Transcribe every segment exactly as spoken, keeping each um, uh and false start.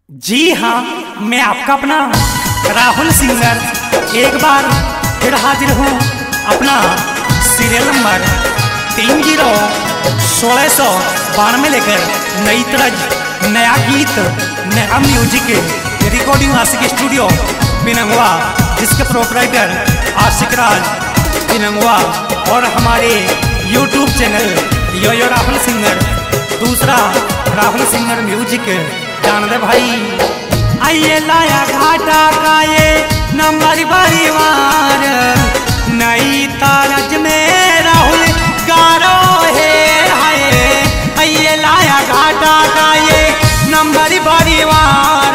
जी हाँ, मैं आपका अपना राहुल सिंगर एक बार फिर हाजिर हूँ अपना सीरियल नंबर तीन जीरो सोलह सौ बानवे लेकर नई तरज नया गीत नया music recording Ashiq studio Pinangwa, जिसके प्रोपराइटर आशिक राज पिनंगवा और हमारे YouTube channel yo yo Rahul singer, दूसरा राहुल सिंगर म्यूजिक जान दे भाई। आइए लाया घाटा का ये नंबर परिवार नई तारज में राहुल गारो है। हाय आइए लाया घाटा का ये नंबर परिवार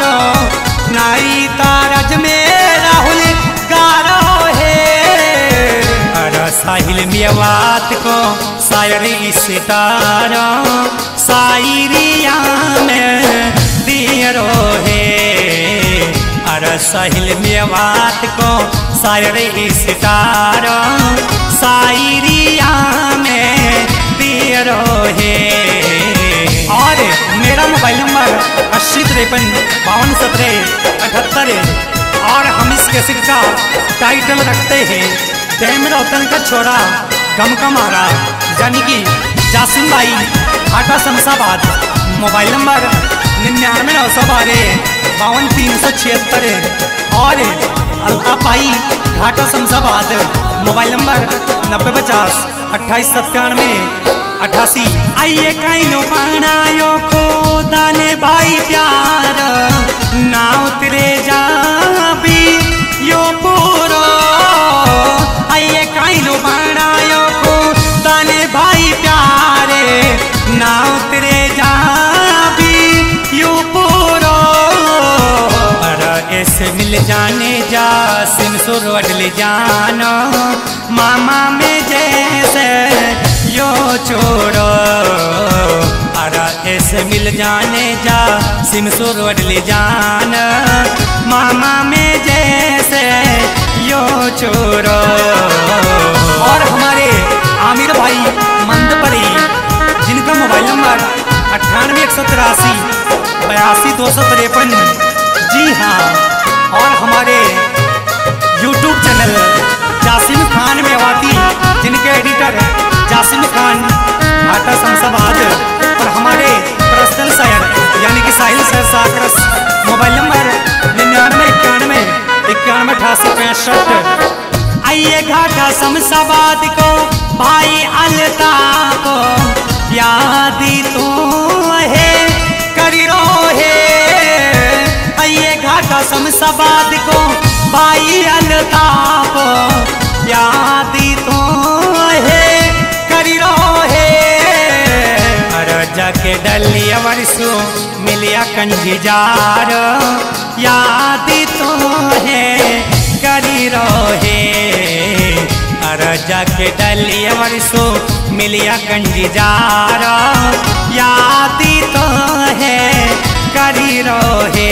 नई तारज में राहुल गारो है। अरे साहिल मेवात को शायरी सितारा शायरिया में दियरो है। अरे साहिल मेवात को शायरी सितारा शायरिया में दियरो है। और मेरा मोबाइल नंबर अस्सी तिरपन बावन सत्रह अठहत्तर है। और हम इस कैसेट का टाइटल रखते हैं डैम रौतन का छोरा गम का मारा, यानी कि जासिम भाई घाटा शमशाबाद। मोबाइल नंबर निन्यानवे नौ सौ बारह बावन तीन सौ छिहत्तर है। और अल्ताफ भाई घाटा शमशाबाद मोबाइल नंबर नब्बे पचास अट्ठाईस सत्तानवे अट्ठासी। आइए कहीं लो बनायो को दाने भाई प्यार ना उतरे जा भी यो पूरो। आइए कहीं लो बनायो को दाने भाई प्यारे ना उतरे जा भी यो पूरो। अरे ऐसे मिल जाने जा सिम सुर अडले जानो मामा में जैसे यो छोड़ो। अरे ऐसे मिल जाने जा सिम सुर अडले जान मामा में जैसे यो छोड़ो। और हमारे आमिर भाई मंदपरी, जिनका मोबाइल नंबर अट्ठानवे एक सौ तिरासी बयासी दो सौ तिरपन। जी हाँ, और हमारे यूट्यूब चैनल जासिम खान मेवाती, जिनके एडिटर जासिम खान घाटा शमशाबाद। और हमारे पर्सनल शायर यानी कि Sahil sir Sakras, mobile number निन्यानवे इक्यानवे इक्यानवे अठासी पैंसठ। आइए घाटा शमशाबाद को भाई अल्ताफ यादी तो है करी रो है। आइए घाटा शमशाबाद को भाई अल्ताफ यादी तो है करी रो है। अरे जाके डलिया वर्षो मिलिया कंजी जार यादी तो है करी रो है। अरे जाके डलिया वर्षो मिलिया कंजी जारा यादी तो है करी रो है।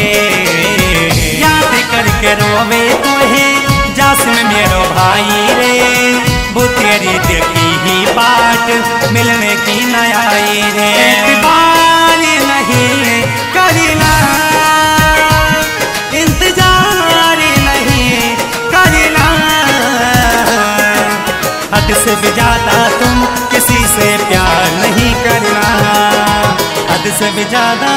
याद करके रोवे तो है जासिम मेरो भाई रे, वो तेरी देखी ही बाट मिलने की न आई रे। एतबार नहीं करना इंतजार नहीं करना, हद से भी ज्यादा तुम किसी से प्यार नहीं करना, हद से भी ज्यादा।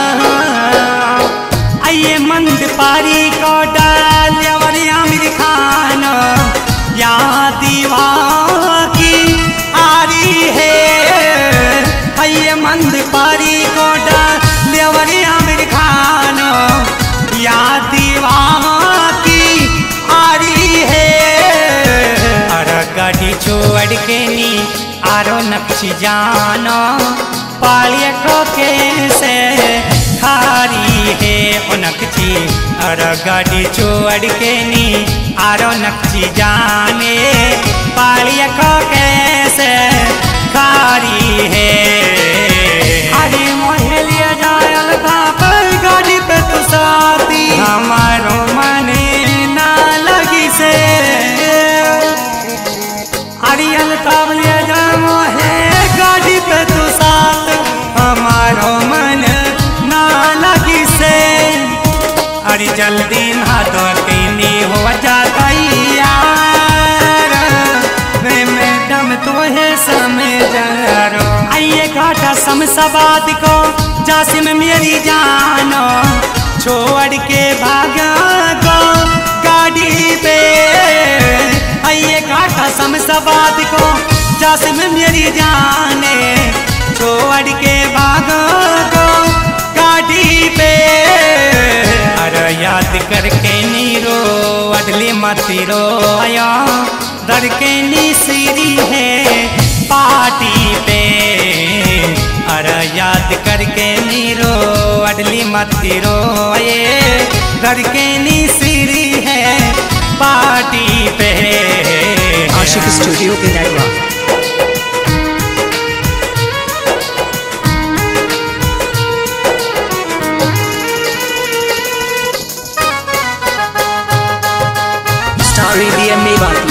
आइए मंद पारी को डाल और आमिर खान या दीवा की आरी है। आइए मंद पारी को डाल और आमिर खान या दीवा की आरी है। अरे गाड़ी छोड़ के नी आरो नक्शी जानो पालिया को कैसे खारी है ओ नक्शी। अरे गाड़ी छोड़ के नी आरो नक्शी जाने पालिया को कैसे खारी है। अरे मोहलिया जायल था पर गाड़ी पे तो साथी हमारो मने ना लगी से। अरियल कावलिया जामो है गाड़ी पे तो साथ हमारो मन ना लगी से। अरे जल्दी ना तो कहीं हो जाता यार वे मैडम तो है समझ आइए घाटा समसाबाद को जासिम मेरी जानो छोड़ के भागा को गाड़ी पे आइए घाटा समसाबाद को जासिम मेरी जाने छोड़ के भागा को गाड़ी पे अरे याद करके नीरो अडली मती रो आया दर के नी सीरी है पार्टी पे अरे याद करके नीरो अडली मती रो ये दर के नी सीरी है पार्टी पे आशिक स्टूडियो के नेटवर्क स्टारी दी एम ए बाकी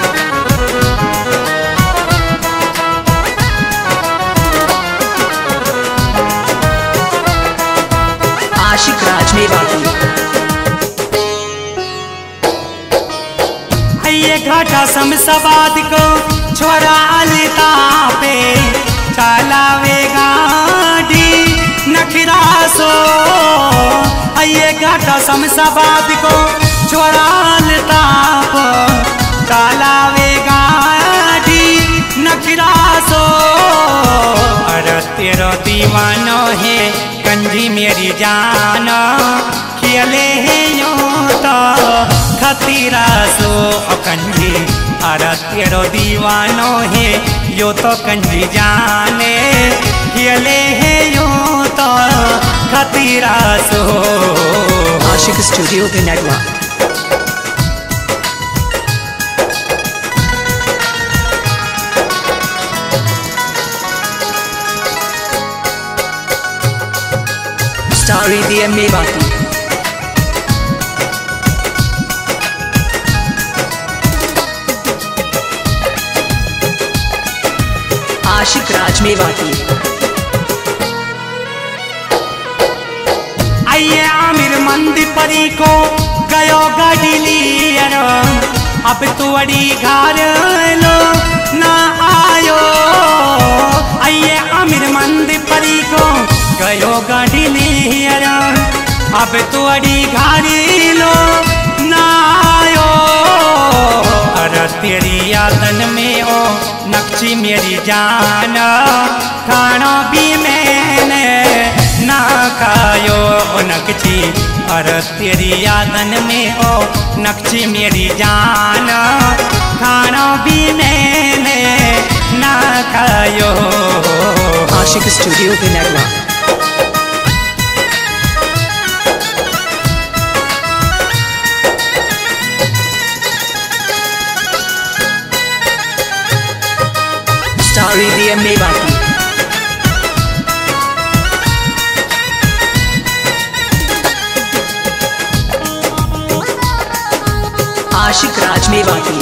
आशिक राज में बाकी ये घाटा समसाबाद को छोरा अलता पे चलावे गाड़ी नखरा सो ये घाटा समसाबाद को छोरा अलता पे चलावे गाड़ी नखरा सो अरे तेरो दीवानो है कंजी मेरी जान खेले है यो तो खतीरा सो कंजी अरे तेरो दीवानो है यो तो कंजी जाने खेले है यो तो खतीरा सो आशिक स्टूडियो के नेटवर्क स्टारी दी एम ए बाकी आशिक राज में बाकी आइए आमिर मंदी परी को गयो गाड़ी लियर अब तो अड़ी घर लो ना आयो आइए आमिर मंदी परी को गयो गाड़ी लियर अब तो अड़ी गाड़ी लो ना आयो अरे तेरी यादन में ओ नक्शी मेरी जान खाना भी मैंने ना खायो नक्शी अरे तेरी यादन में ओ नक्शी मेरी जान खाना भी मैंने ना खायो आशिक स्टूडियो के नेटवर्क स्टारी दी एम ए बाकी आशिक राज में बाकी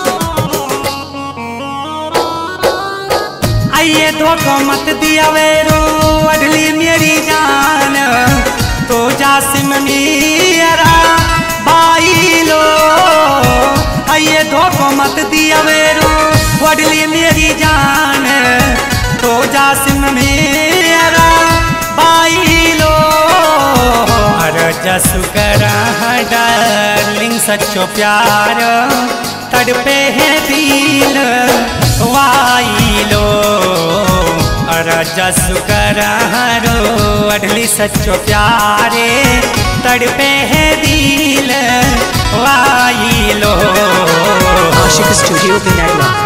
आइए धोखो मत दिया वेरो अडली मेरी जान तो जासिम मेरा भाई लो आइए धोखो मत दिया वेरो अडली मेरी जान तो जासिम मेरा भाई लो अरे जसु करा डार्लिंग सच्चो प्यार तड़पे है दिल वाई लो अरे जसु करा रो अडली सच्चो प्यारे तड़पे है दिल वाई लो आशिक स्टूडियो के नेटवर्क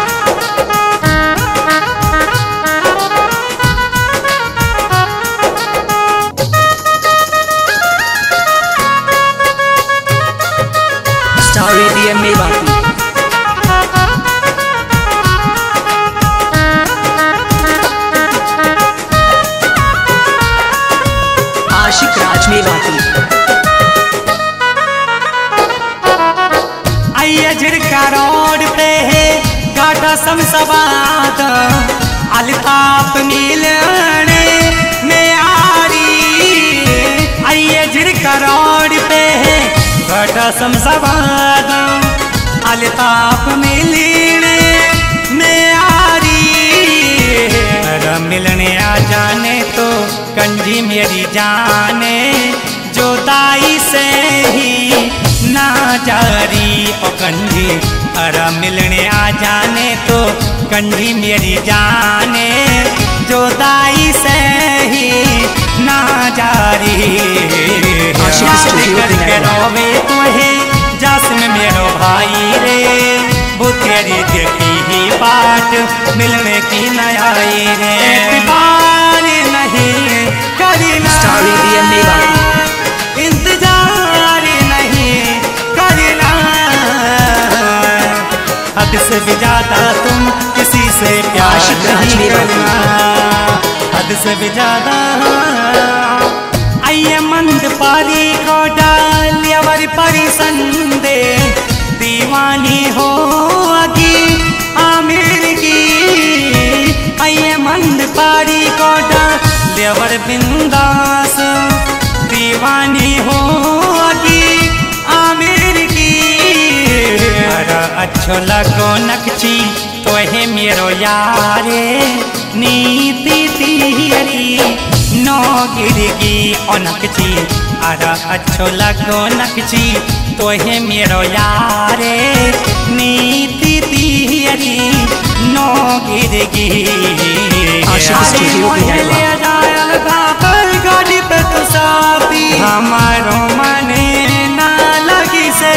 स्टारी दी एम ए बाकी आशिक राज में बाकी आइए झिड़का रोड पे है घाटा समसाबाद अल्ताफ मिलने में आ रही आइए झिड़का रोड गाड़ी पे घटा समसवाद अलताप मिलने में आरी मिलने आ जाने तो कंजी मेरी जाने जोदाई से ही ना जारी ओ कंजी अरा मिलने आ जाने तो कंजी मेरी जाने जोदाई से ही ना जारी करके रोवे तुहे जासम मेरो भाई रे वो तेरी देखी ही बात मिलने की न आई रे एतबार नहीं करना इंतजार नहीं करना हद से भी ज्यादा तुम किसी से प्यार नहीं करना हद से भी ज्यादा आइए मंद पारी को डालियावर परिसंदे दीवानी हो अगी आमिर की आइए मंद पारी को डालियावर बिंदास दीवानी हो अगी आमिर की अरे अच्छो लगो नकची तो है मेरो यारे नीति तिहरी नो गिरगी नकची अरे अच्छो लगो नकची तो है मेरो यारे नीति तिहरी नो गिरगी गाड़ी पे तो साथी हमारो मने ना लगी से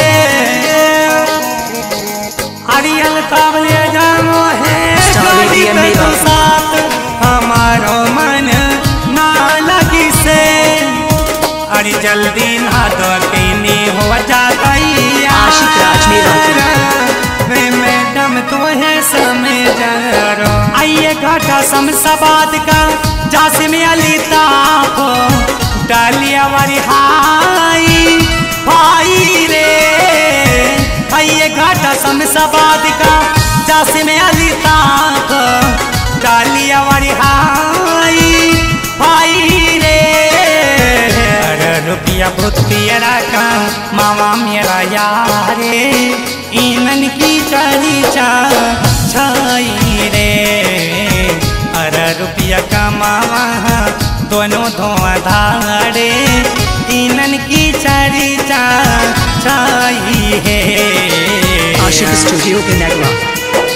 हरियल काबले जामो है गाड़ी पे तो साथ हमारो मन ना लगी से अरे जल्दी ना दो कहीं हो जाता आशिक राज में मैडम तुम्हें समझ आइए घाटा समसबाद का जासिम अली ताप डालिया वाली हाई भाई रे आइए घाटा समसबाद का जासिम अली ताप डालिया वाली हाई भाई रे अरे रुपया भूतिया का मामा मेरा यारे इनन की चली चा छाई रे अरे रुपया का मामा दोनों धोआ धारे इनन की चली चा छाई है आशिक स्टूडियो के नेटवर्क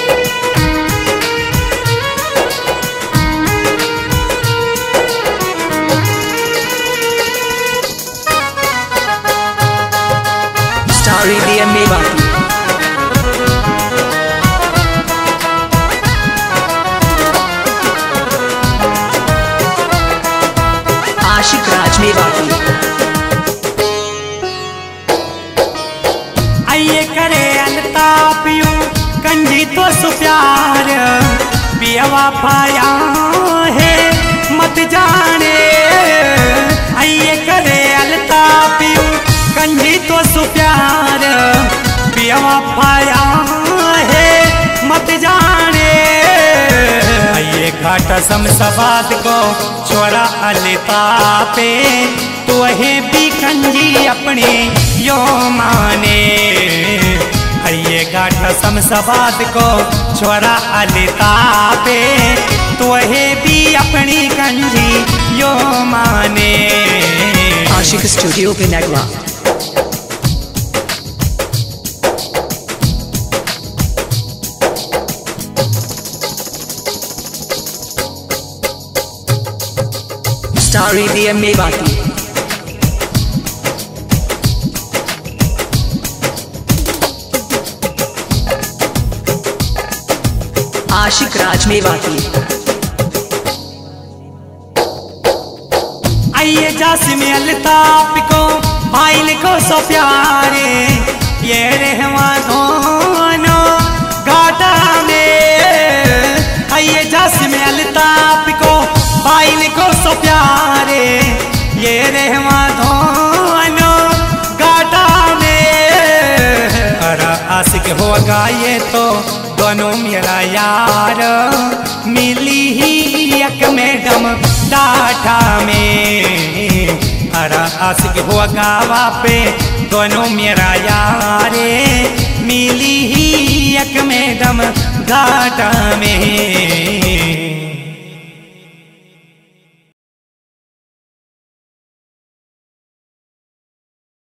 स्टार ईडीएम में बाकी आशिक राज में बाकी आइए करे अलतापियों कंजी तो सु प्यार पियावा पाया है मत जाने आइए करे अलतापियों कंजी तो सु प्यार पियावा पाया है मत जाने आइए घाटा समसबाद को छोड़ा अलतापे तो है भी कंजी अपने यो माने आइए घाटा समसबाद को छोड़ा अलतापे तो है भी अपनी कंजी यो माने आशिक स्टूडियो पे नेटवर्क स्टार ईडीएम में बाकी आशिक राज में बाकी आइए जासिम अलताप को भाई को सो प्यारे ये रहवा दोनों घाटा में आइए जासिम अलताप को भाई को सो प्यारे ये रहवा दोनों घाटा में अरे आशिक होगा ये तो दोनों मेरा यार मिली ही एक मैडम डाटा में सारा आशिक हुआ गावा पे दोनों मेरा यारे मिली ही एक में दम घाटा में।